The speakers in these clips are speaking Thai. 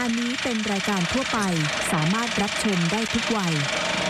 การนี้เป็นรายการทั่วไปสามารถรับชมได้ทุกวัย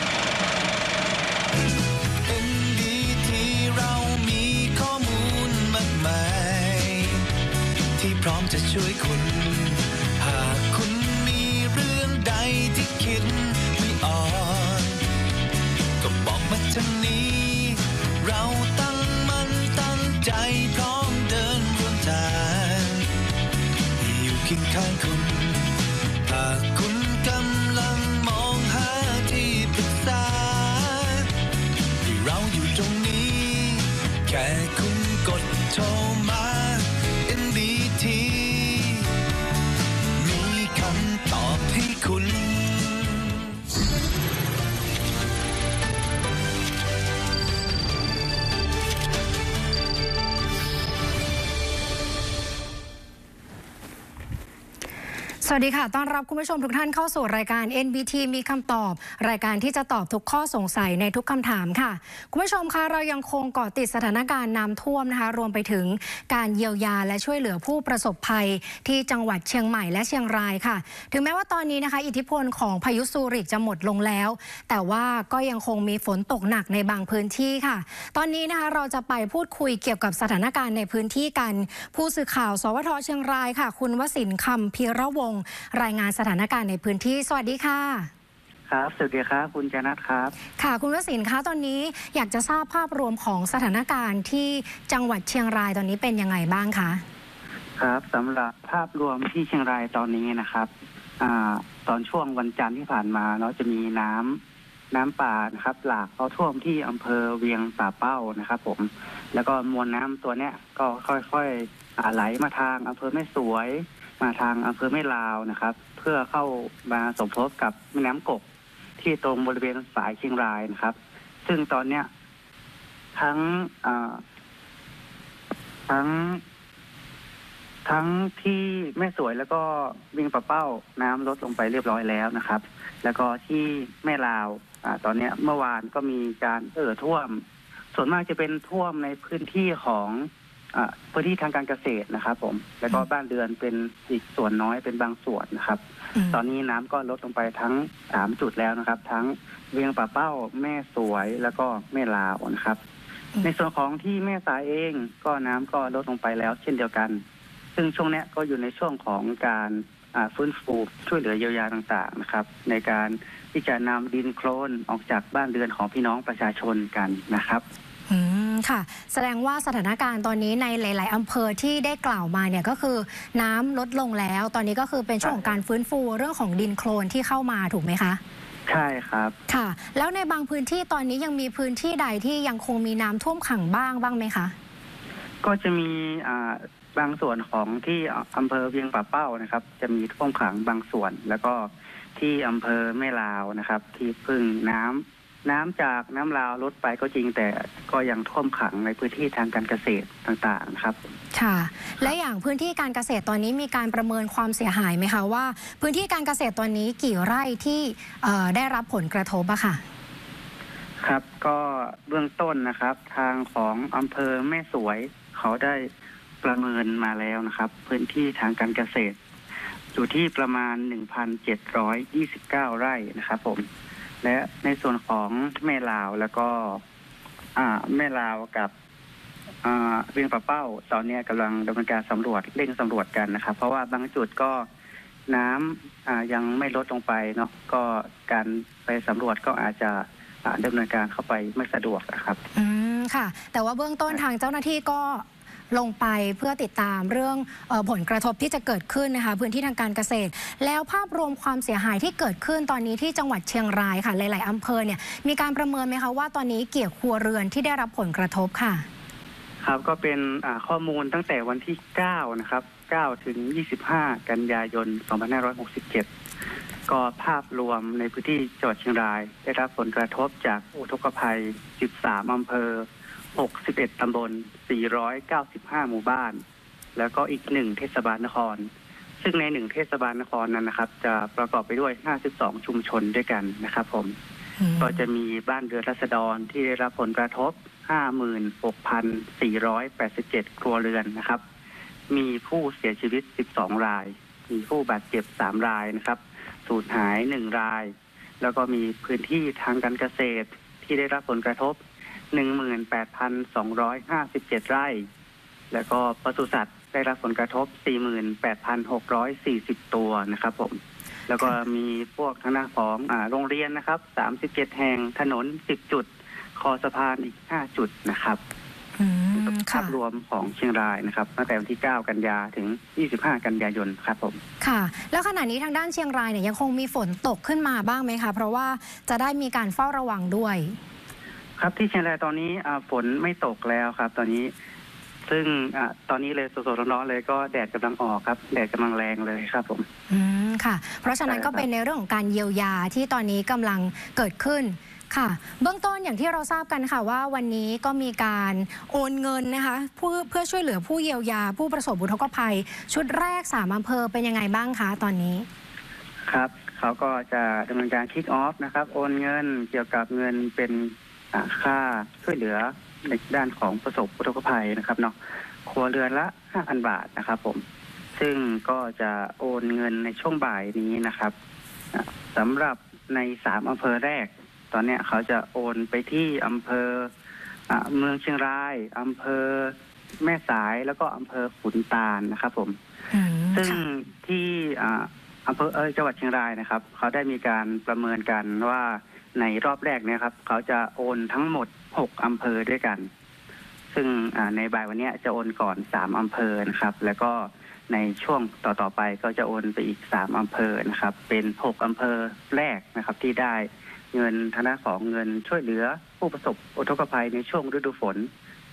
เรามีข้อมูลมากมายที่พร้อมจะช่วยคุณหากคุณมีเรื่องใดที่คิดไม่ออกก็บอกมาทางนี้เราตั้งมั่นตั้งใจพร้อมเดินร่วมทางอยู่เคียงข้างคุณหากคุณกำลังมองหาที่ปรึกษาเราอยู่ตรงนี้แค่คุณกดโทรมา NBT มีคำตอบให้คุณสวัสดีค่ะต้อนรับคุณผู้ชมทุกท่านเข้าสู่รายการ NBT มีคำตอบรายการที่จะตอบทุกข้อสงสัยในทุกคำถามค่ะคุณผู้ชมคะเรายังคงเกาะติดสถานการณ์น้ำท่วมนะคะรวมไปถึงการเยียวยาและช่วยเหลือผู้ประสบภัยที่จังหวัดเชียงใหม่และเชียงรายค่ะถึงแม้ว่าตอนนี้นะคะอิทธิพลของพายุซูริกจะหมดลงแล้วแต่ว่าก็ยังคงมีฝนตกหนักในบางพื้นที่ค่ะตอนนี้นะคะเราจะไปพูดคุยเกี่ยวกับสถานการณ์ในพื้นที่กันผู้สื่อข่าวสวท.เชียงรายค่ะคุณวสินทร์ คำพีระวงศ์รายงานสถานการณ์ในพื้นที่สวัสดีค่ะครับสวัสดีครับคุณจนัทครับค่ะคุณวสินทร์คะตอนนี้อยากจะทราบภาพรวมของสถานการณ์ที่จังหวัดเชียงรายตอนนี้เป็นยังไงบ้างคะครับสำหรับภาพรวมที่เชียงรายตอนนี้นะครับตอนช่วงวันจันทร์ที่ผ่านมาเนาะจะมีน้ำป่านะครับหลากเข้าท่วมที่อำเภอเวียงป่าเป้านะครับผมแล้วก็มวลน้ำตัวเนี้ยก็ค่อยๆไหลมาทางอำเภอแม่สวยมาทางอำเภอแม่ลาวนะครับเพื่อเข้ามาสมทบกับแม่น้ำกกที่ตรงบริเวณสายเชียงรายนะครับซึ่งตอนเนี้ยทั้งที่แม่สวยแล้วก็เวียงป่าเป้าน้ำลดลงไปเรียบร้อยแล้วนะครับแล้วก็ที่แม่ลาวตอนนี้เมื่อวานก็มีการท่วมส่วนมากจะเป็นท่วมในพื้นที่ของพื้นที่ทางการเกษตรนะครับผมแล้วก็บ้านเรือนเป็นอีกส่วนน้อยเป็นบางส่วนนะครับตอนนี้น้ำก็ลดลงไปทั้ง3จุดแล้วนะครับทั้งเวียงป่าเป้าแม่สวยแล้วก็แม่ลาวนะครับในส่วนของที่แม่สายเองก็น้ำก็ลดลงไปแล้วเช่นเดียวกันซึ่งช่วงนี้ก็อยู่ในช่วงของการฟื้นฟูช่วยเหลือเยียวยาต่างๆนะครับในการที่จะนำดินโคลนออกจากบ้านเรือนของพี่น้องประชาชนกันนะครับค่ะแสดงว่าสถานการณ์ตอนนี้ในหลายๆอำเภอที่ได้กล่าวมาเนี่ยก็คือน้ำลดลงแล้วตอนนี้ก็คือเป็นช่วงของการฟื้นฟูเรื่องของดินโคลนที่เข้ามาถูกไหมคะใช่ครับค่ะแล้วในบางพื้นที่ตอนนี้ยังมีพื้นที่ใดที่ยังคงมีน้ำท่วมขังบ้างไหมคะก็จะมีบางส่วนของที่อำเภอเวียงป่าเป้านะครับจะมีท่วมขังบางส่วนแล้วก็ที่อำเภอแม่ลาวนะครับที่พึ่งน้ำจากน้ำลาวลดไปก็จริงแต่ก็ยังท่วมขังในพื้นที่ทางการเกษตรต่างๆครับค่ะและอย่างพื้นที่การเกษตรตอนนี้มีการประเมินความเสียหายไหมคะว่าพื้นที่การเกษตรตอนนี้กี่ไร่ที่ได้รับผลกระทบอะค่ะครับก็เบื้องต้นนะครับทางของอำเภอแม่สวยเขาได้ประเมินมาแล้วนะครับพื้นที่ทางการเกษตรอยู่ที่ประมาณ 1,729 ไร่นะครับผมและในส่วนของแม่ลาวแล้วก็แม่ลาวกับเวียงป่าเป้าตอนนี้กำลังดำเนินการเร่งสำรวจกันนะครับเพราะว่าบางจุดก็น้ำยังไม่ลดลงไปเนาะก็การไปสำรวจก็อาจจะดำเนินการเข้าไปไม่สะดวกนะครับค่ะแต่ว่าเบื้องต้นทางเจ้าหน้าที่ก็ลงไปเพื่อติดตามเรื่องผลกระทบที่จะเกิดขึ้นนะคะพื้นที่ทางการเกษตรแล้วภาพรวมความเสียหายที่เกิดขึ้นตอนนี้ที่จังหวัดเชียงรายค่ะหลายๆอำเภอเนี่ยมีการประเมินไหมคะว่าตอนนี้กี่ครัวเรือนที่ได้รับผลกระทบค่ะครับก็เป็นข้อมูลตั้งแต่วันที่9นะครับ9ถึง25กันยายน2567ก็ภาพรวมในพื้นที่จังหวัดเชียงรายได้รับผลกระทบจากอุทกภัย13อำเภอ61ตำบล495หมู่บ้านแล้วก็อีก1เทศบาลนครซึ่งใน1เทศบาลนครนั้นนะครับจะประกอบไปด้วย52ชุมชนด้วยกันนะครับผมก็จะมีบ้านเรือนราษฎรที่ได้รับผลกระทบ 56,487 ครัวเรือนนะครับมีผู้เสียชีวิต12รายมีผู้บาดเจ็บ3 รายนะครับสูญหาย1 ราย แล้วก็มีพื้นที่ทางการเกษตรที่ได้รับผลกระทบ 18,257 ไร่ แล้วก็ปศุสัตว์ได้รับผลกระทบ 48,640 ตัวนะครับผมแล้วก็มีพวกทางด้านของโรงเรียนนะครับ37 แห่งถนน10 จุดคอสะพานอีก5 จุดนะครับภาพรวมของเชียงรายนะครับตั้งแต่วันที่9 กันยาถึง25 กันยายนครับผมค่ะแล้วขณะนี้ทางด้านเชียงรายเนี่ยยังคงมีฝนตกขึ้นมาบ้างไหมคะเพราะว่าจะได้มีการเฝ้าระวังด้วยครับที่เชียงรายตอนนี้ฝนไม่ตกแล้วครับตอนนี้ซึ่งตอนนี้เลยสดๆร้อนๆเลยก็แดดกำลังออกครับแดดกำลังแรงเลยครับผมค่ะเพราะฉะนั้นก็เป็นในเรื่องของการเยียวยาที่ตอนนี้กำลังเกิดขึ้นค่ะเบื้องต้นอย่างที่เราทราบกันค่ะว่าวันนี้ก็มีการโอนเงินนะคะเพื่อช่วยเหลือผู้เยียวยาผู้ประสบอุทกภัยชุดแรก3 อำเภอเป็นยังไงบ้างคะตอนนี้ครับเขาก็จะดำเนินการคิกออฟนะครับโอนเงินเกี่ยวกับเงินเป็นค่าช่วยเหลือในด้านของประสบอุทกภัยนะครับเนาะครัวเรือนละ 5,000 บาทนะครับผมซึ่งก็จะโอนเงินในช่วงบ่ายนี้นะครับสำหรับใน3 อำเภอแรกตอนนี้เขาจะโอนไปที่อำเภอเมืองเชียงรายอำเภอแม่สายแล้วก็อำเภอขุนตาลนะครับผมซึ่งที่อำเภอจังหวัดเชียงรายนะครับเขาได้มีการประเมินกันว่าในรอบแรกเนี่ยครับเขาจะโอนทั้งหมด6 อำเภอด้วยกันซึ่งในบ่ายวันนี้จะโอนก่อน3 อำเภอนะครับแล้วก็ในช่วงต่อไปก็จะโอนไปอีก3 อำเภอนะครับเป็น6 อำเภอแรกนะครับที่ได้เงินทางด้านของเงินช่วยเหลือผู้ประสบอุทกภัยในช่วงฤดูฝนปี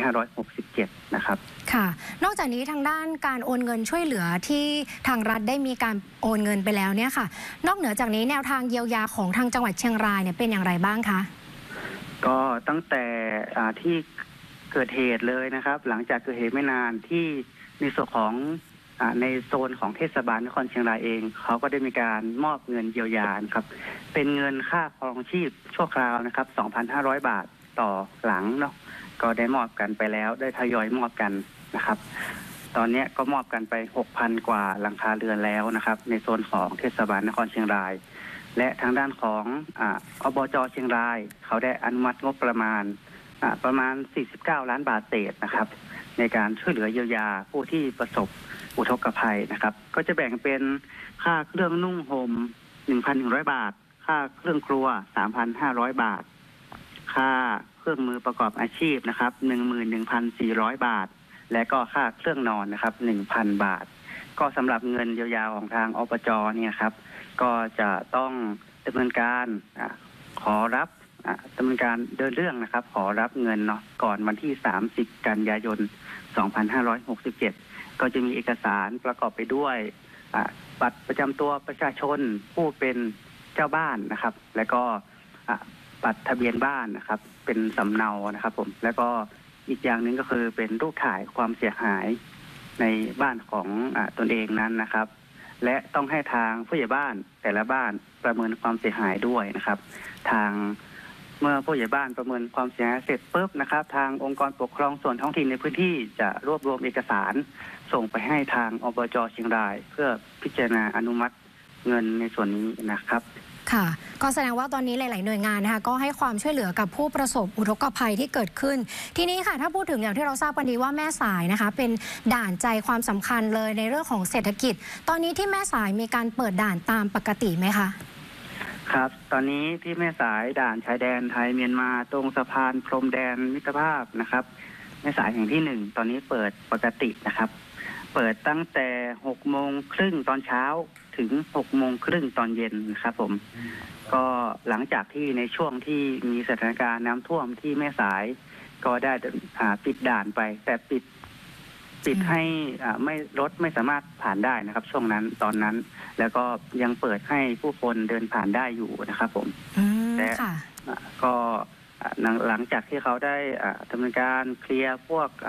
2567 นะครับค่ะนอกจากนี้ทางด้านการโอนเงินช่วยเหลือที่ทางรัฐได้มีการโอนเงินไปแล้วเนี่ยค่ะนอกเหนือจากนี้แนวทางเยียวยาของทางจังหวัดเชียงรายเนี่ยเป็นอย่างไรบ้างคะก็ตั้งแต่ที่เกิดเหตุเลยนะครับหลังจากเกิดเหตุไม่นานที่ในส่วนของในโซนของเทศบาลนครเชียงรายเองเขาก็ได้มีการมอบเงินเยียวยาครับเป็นเงินค่าครองชีพชั่วคราวนะครับ 2,500 บาทต่อหลังเนาะก็ได้มอบกันไปแล้วได้ทยอยมอบกันนะครับตอนนี้ก็มอบกันไป 6,000 กว่าหลังคาเรือนแล้วนะครับในโซนของเทศบาลนครเชียงรายและทางด้านของอบจ.เชียงรายเขาได้อนุมัติงบประมาณ49 ล้านบาทเศษนะครับในการช่วยเหลือเยียวยาผู้ที่ประสบอุทกภัยนะครับก็จะแบ่งเป็นค่าเครื่องนุ่งห่ม 1,100 บาทค่าเครื่องครัว 3,500 บาทค่าเครื่องมือประกอบอาชีพนะครับ 11,400 บาทและก็ค่าเครื่องนอนนะครับ 1,000 บาทก็สำหรับเงินเยียวยาของทางอบจ.เนี่ยครับก็จะต้องดำเนินการขอรับดำเนินการเดินเรื่องนะครับขอรับเงินเนาะก่อนวันที่30 กันยายน 2567 ก็จะมีเอกสารประกอบไปด้วยบัตรประจำตัวประชาชนผู้เป็นเจ้าบ้านนะครับและก็บัตรทะเบียนบ้านนะครับเป็นสำเนานะครับผมแล้วก็อีกอย่างหนึ่งก็คือเป็นรูปถ่ายความเสียหายในบ้านของตนเองนั้นนะครับและต้องให้ทางผู้ใหญ่บ้านแต่ละบ้านประเมินความเสียหายด้วยนะครับทางเมื่อผู้ใหญ่บ้านประเมินความเสียหายเสร็จปุ๊บนะครับทางองค์กรปกครองส่วนท้องถิ่นในพื้นที่จะรวบรวมเอกสารส่งไปให้ทางอบจ.เชียงรายเพื่อพิจารณาอนุมัติเงินในส่วนนี้นะครับค่ะก็แสดงว่าตอนนี้หลายๆหน่วยงานนะคะก็ให้ความช่วยเหลือกับผู้ประสบอุทกภัยที่เกิดขึ้นทีนี้ค่ะถ้าพูดถึงอย่างที่เราทราบกันดีว่าแม่สายนะคะเป็นด่านใจความสำคัญเลยในเรื่องของเศรษฐกิจตอนนี้ที่แม่สายมีการเปิดด่านตามปกติไหมคะครับตอนนี้ที่แม่สายด่านชายแดนไทยเมียนมาตรงสะพานพรมแดนมิตรภาพนะครับแม่สายแห่งที่1ตอนนี้เปิดปกตินะครับเปิดตั้งแต่6:30ตอนเช้าถึง6:30ตอนเย็นนะครับผมก็หลังจากที่ในช่วงที่มีสถานการณ์น้ำท่วมที่แม่สายก็ได้ปิดด่านไปแต่ปิดให้ไม่รถไม่สามารถผ่านได้นะครับช่วงนั้นตอนนั้นแล้วก็ยังเปิดให้ผู้คนเดินผ่านได้อยู่นะครับผมและก็หลังจากที่เขาได้ดำเนินการเคลียร์พวก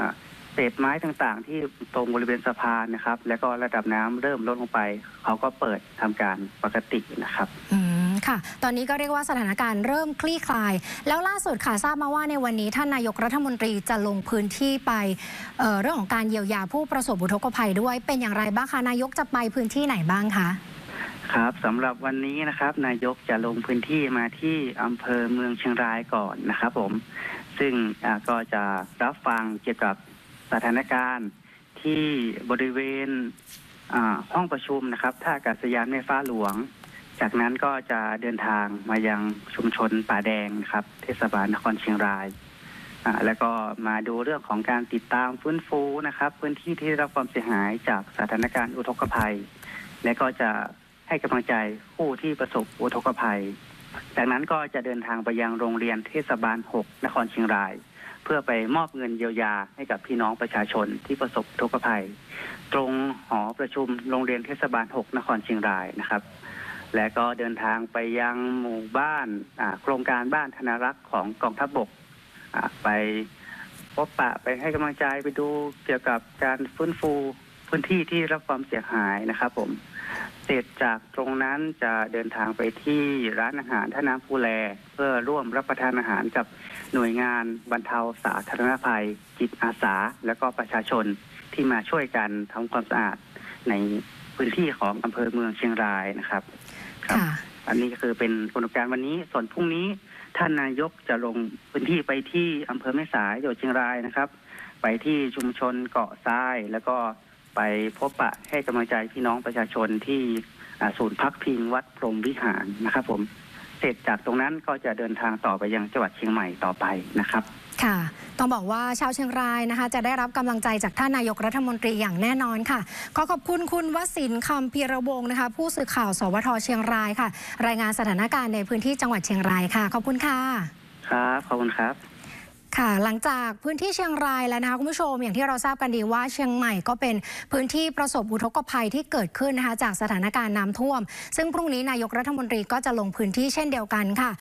เศษไม้ต่างๆ ที่ตรงบริเวณสะพานนะครับ แล้วก็ระดับน้ำเริ่มลดลงไปเขาก็เปิดทำการปกตินะครับค่ะตอนนี้ก็เรียกว่าสถานการณ์เริ่มคลี่คลายแล้วล่าสุดค่ะทราบมาว่าในวันนี้ท่านนายกรัฐมนตรีจะลงพื้นที่ไปเรื่องของการเยียวยาผู้ประสบอุทกภัยด้วยเป็นอย่างไรบ้างคะนายกจะไปพื้นที่ไหนบ้างคะครับสำหรับวันนี้นะครับนายกจะลงพื้นที่มาที่อำเภอเมืองเชียงรายก่อนนะครับผมซึ่งก็จะรับฟังเกี่ยวกับสถานการณ์ที่บริเวณห้องประชุมนะครับท่าอากาศยานแม่ฟ้าหลวงจากนั้นก็จะเดินทางมายังชุมชนป่าแดงครับเทศบาลนครเชียงรายแล้วก็มาดูเรื่องของการติดตามฟื้นฟูนะครับพื้นที่ที่ได้รับความเสียหายจากสถานการณ์อุทกภัยและก็จะให้กำลังใจผู้ที่ประสบอุทกภัยจากนั้นก็จะเดินทางไปยังโรงเรียนเทศบาล6นครเชียงรายเพื่อไปมอบเงินเยียวยาให้กับพี่น้องประชาชนที่ประสบอุทกภัยตรงหอประชุมโรงเรียนเทศบาล6นครเชียงรายนะครับและก็เดินทางไปยังหมู่บ้านโครงการบ้านธนารักษ์ของกองทัพบกไปพบปะไปให้กำลังใจไปดูเกี่ยวกับการฟื้นฟูพื้นที่ที่รับความเสียหายนะครับผมเสร็จจากตรงนั้นจะเดินทางไปที่ร้านอาหารท่าน้ำภูแลเพื่อร่วมรับประทานอาหารกับหน่วยงานบรรเทาสาธารณภัยจิตอาสาและก็ประชาชนที่มาช่วยกันทำความสะอาดในพื้นที่ของอำเภอเมืองเชียงรายนะครับอันนี้ก็คือเป็นกำหนดการวันนี้ส่วนพรุ่งนี้ท่านนายกจะลงพื้นที่ไปที่อำเภอแม่สายจังหวัดเชียงรายนะครับไปที่ชุมชนเกาะทรายแล้วก็ไปพบปะให้กำลังใจพี่น้องประชาชนที่ศูนย์พักพิงวัดพรหมวิหารนะครับผมเสร็จจากตรงนั้นก็จะเดินทางต่อไปยังจังหวัดเชียงใหม่ต่อไปนะครับค่ะต้องบอกว่าชาวเชียงรายนะคะจะได้รับกำลังใจจากท่านนายกรัฐมนตรีอย่างแน่นอนค่ะขอบคุณคุณวสินทร์คำพีระวงศ์นะคะผู้สื่อข่าวสวท.เชียงรายค่ะรายงานสถานการณ์ในพื้นที่จังหวัดเชียงรายค่ะขอบคุณค่ะครับขอบคุณครับค่ะหลังจากพื้นที่เชียงรายแล้วนะคะคุณผู้ชมอย่างที่เราทราบกันดีว่าเชียงใหม่ก็เป็นพื้นที่ประสบอุทกภัยที่เกิดขึ้นนะคะจากสถานการณ์น้ำท่วมซึ่งพรุ่งนี้นายกรัฐมนตรีก็จะลงพื้นที่เช่นเดียวกันค่ะ